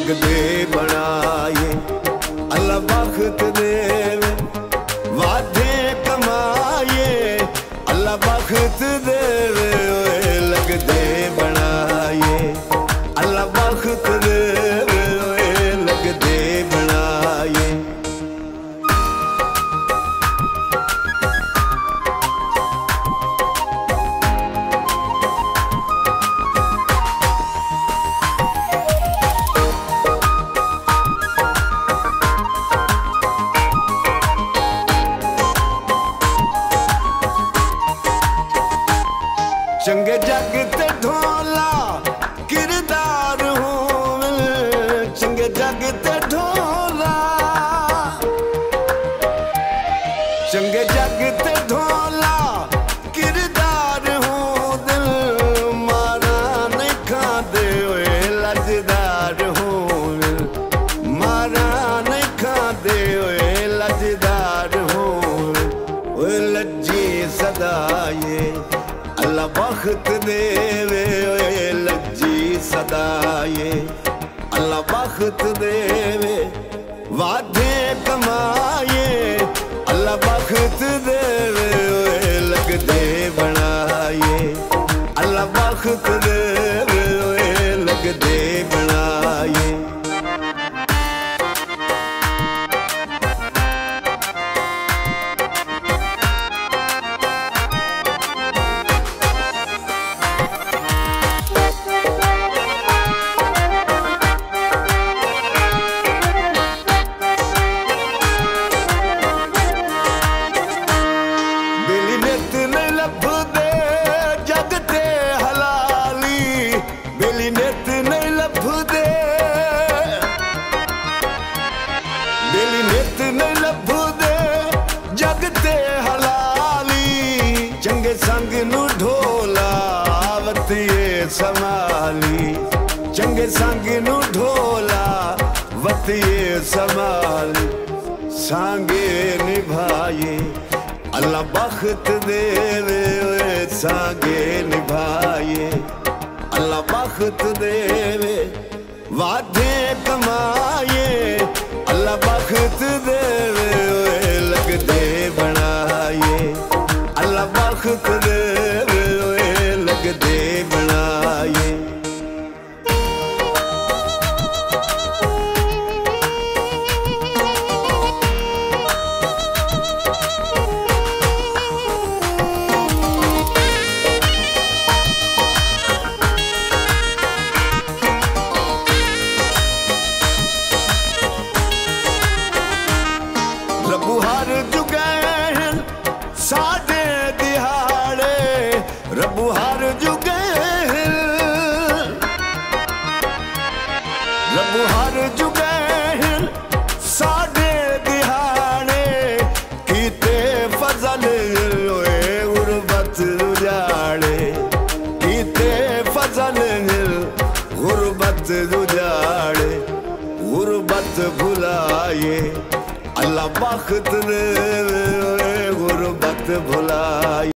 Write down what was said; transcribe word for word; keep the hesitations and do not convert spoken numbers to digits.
लगदे बनाए। अल्लाह बख्त देवे वादे कमाए, अल्लाह बख्त देवे लगदे बनाए। अल्लाह बख्त देवे लगदे बनाए। चंगे जग ते ढोला किरदार होवे, चंगे जग ते ढोला, चंगे जग ते ढोला किरदार हो। दिल मारा नहीं खादे होए लजदार हो, मारा नहीं खादे होए लजदार हो। ओए लज्जी सदाए अल्लाह बख्त देवे लज्जी सदाए। अल्लाह बख्त देवे वादे कमाए, अल्लाह बख्त देवे लगदे बनाए। अल्लाह बख्त देवे लगदे बनाए। नित नहीं लभदे, दिल नित नहीं लभदे जग ते हलाली। चंगे संग नू ढोला वतिए संभाली, चंगे संग नू ढोला वतिए संभाली। सांगे निभाए अल्लाह बख्त देवे सांगे निभाए। अल्लाह बख्त देवे वादे कमाए, अल्लाह बख्त देवे लगदे बनाए। अल्लाह बख्त देवे लगदे बनाए। रब्बू हर जुगे साडे दिहाड़े, रब्बू हर जुगे रब्बू हर जुगे साडे दिहाड़े। कीते फजल होए गुरबत उजाड़े, कीते फजल गुरबत उजाड़े। गुरबत भुलाए अल्लाह बख्त देवे गुरबत भुलाए।